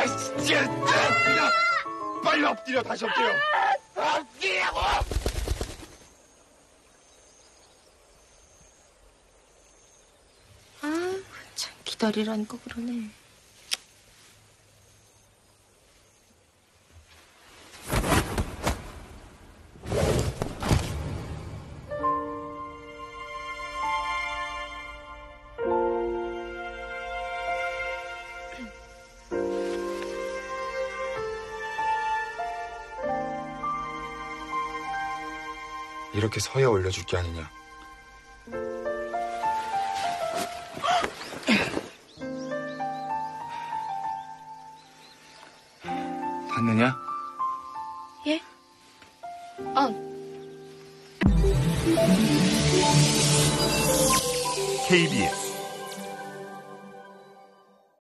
진짜 그냥 빨리 엎드려. 다시 엎드려. 엎드리라고. 아, 참 기다리라니까 그러네. 이렇게 서야 올려줄 게 아니냐. 봤느냐? 예? KBS